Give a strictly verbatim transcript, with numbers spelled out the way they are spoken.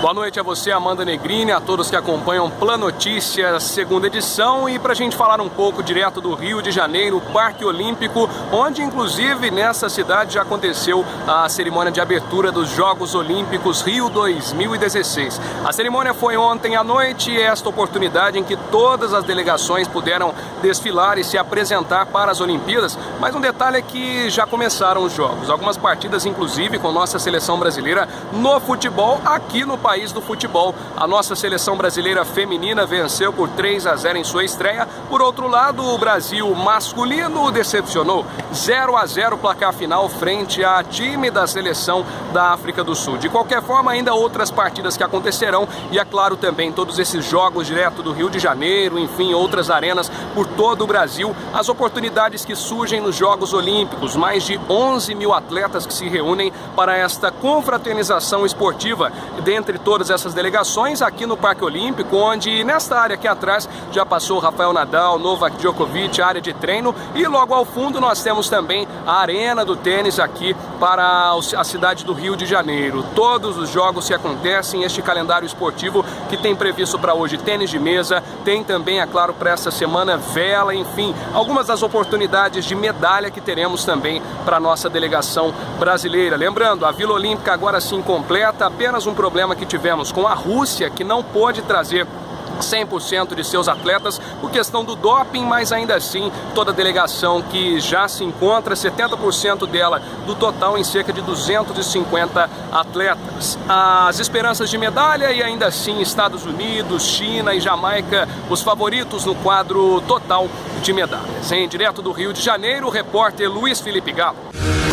Boa noite a você, Amanda Negrini, a todos que acompanham Plano Notícias, segunda edição, e para a gente falar um pouco direto do Rio de Janeiro, Parque Olímpico, onde inclusive nessa cidade já aconteceu a cerimônia de abertura dos Jogos Olímpicos Rio dois mil e dezesseis. A cerimônia foi ontem à noite e esta oportunidade em que todas as delegações puderam desfilar e se apresentar para as Olimpíadas, mas um detalhe é que já começaram os jogos, algumas partidas inclusive com nossa seleção brasileira no futebol aqui no país do futebol. A nossa seleção brasileira feminina venceu por três a zero em sua estreia. Por outro lado, o Brasil masculino decepcionou. zero a zero placar final frente a time da seleção da África do Sul. De qualquer forma, ainda outras partidas que acontecerão e, é claro, também todos esses jogos direto do Rio de Janeiro, enfim, outras arenas por todo o Brasil. As oportunidades que surgem nos Jogos Olímpicos, mais de onze mil atletas que se reúnem para esta confraternização esportiva dentre todas essas delegações aqui no Parque Olímpico, onde nesta área aqui atrás já passou Rafael Nadal, Novak Djokovic, área de treino, e logo ao fundo nós temos também a arena do tênis aqui para a cidade do Rio de Janeiro. Todos os jogos que acontecem, este calendário esportivo que tem previsto para hoje tênis de mesa, tem também, é claro, para essa semana vela, enfim, algumas das oportunidades de medalha que teremos também para a nossa delegação brasileira. Lembrando, a Vila Olímpica agora sim completa, apenas um problema que tivemos com a Rússia, que não pôde trazer cem por cento de seus atletas por questão do doping, mas ainda assim toda a delegação que já se encontra, setenta por cento dela do total em cerca de duzentos e cinquenta atletas. As esperanças de medalha e ainda assim Estados Unidos, China e Jamaica, os favoritos no quadro total de medalhas. Em direto do Rio de Janeiro, o repórter Luiz Felipe Galo.